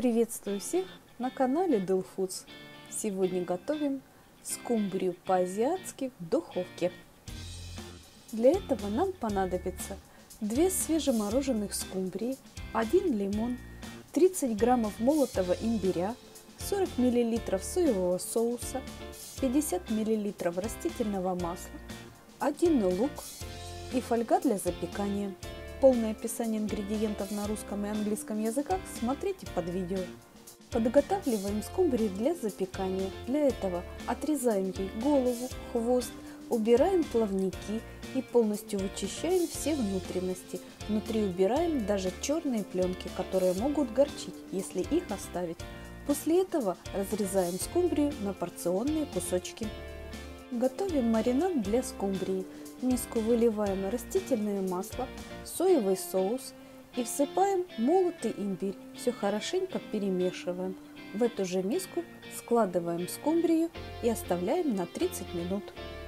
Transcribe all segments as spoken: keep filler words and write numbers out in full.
Приветствую всех на канале Del Foods. Сегодня готовим скумбрию по-азиатски в духовке. Для этого нам понадобится две свежемороженых скумбрии, один лимон, тридцать граммов молотого имбиря, сорок миллилитров соевого соуса, пятьдесят миллилитров растительного масла, один лук и фольга для запекания. Полное описание ингредиентов на русском и английском языках смотрите под видео. Подготавливаем скумбрию для запекания. Для этого отрезаем ей голову, хвост, убираем плавники и полностью вычищаем все внутренности. Внутри убираем даже черные пленки, которые могут горчить, если их оставить. После этого разрезаем скумбрию на порционные кусочки. Готовим маринад для скумбрии. В миску выливаем растительное масло, соевый соус и всыпаем молотый имбирь. Все хорошенько перемешиваем. В эту же миску складываем скумбрию и оставляем на тридцать минут.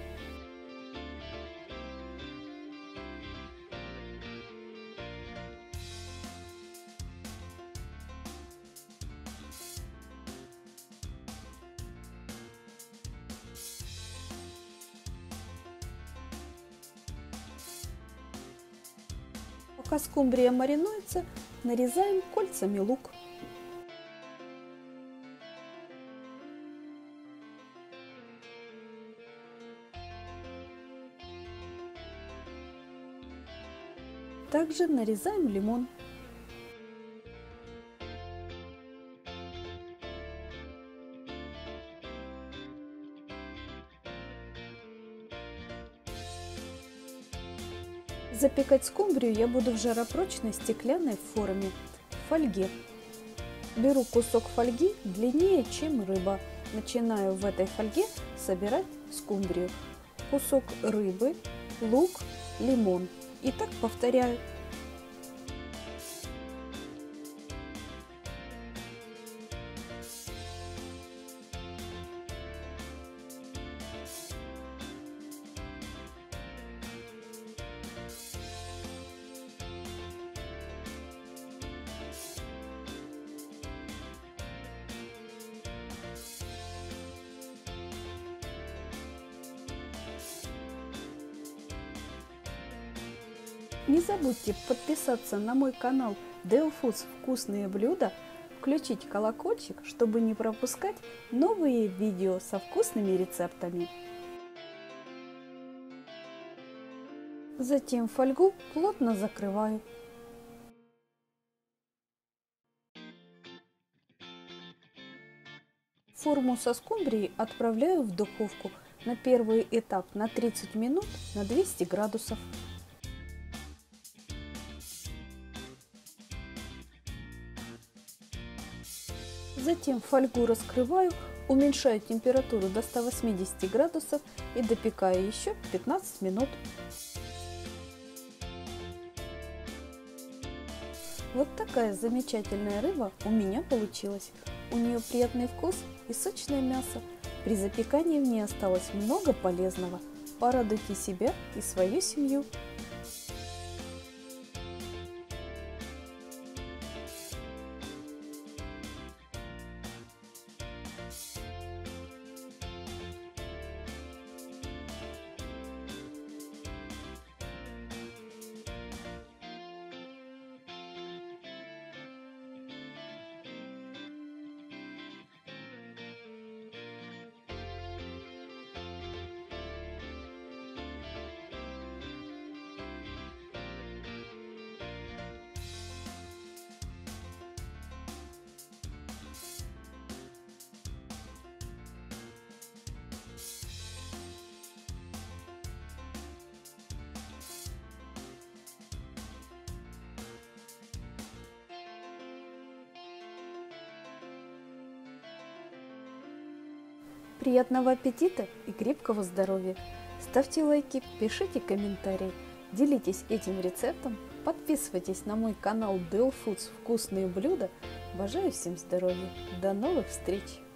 Пока скумбрия маринуется, нарезаем кольцами лук. Также нарезаем лимон. Запекать скумбрию я буду в жаропрочной стеклянной форме, в фольге. Беру кусок фольги длиннее, чем рыба. Начинаю в этой фольге собирать скумбрию. Кусок рыбы, лук, лимон. И так повторяю. Не забудьте подписаться на мой канал Del Foods Вкусные блюда, включить колокольчик, чтобы не пропускать новые видео со вкусными рецептами. Затем фольгу плотно закрываю. Форму со скумбрией отправляю в духовку на первый этап на тридцать минут на двести градусов. Затем фольгу раскрываю, уменьшаю температуру до ста восьмидесяти градусов и допекаю еще пятнадцать минут. Вот такая замечательная рыба у меня получилась. У нее приятный вкус и сочное мясо. При запекании в ней осталось много полезного. Порадуйте себя и свою семью. Приятного аппетита и крепкого здоровья! Ставьте лайки, пишите комментарии, делитесь этим рецептом, подписывайтесь на мой канал Del Foods Вкусные блюда. Желаю всем здоровья! До новых встреч!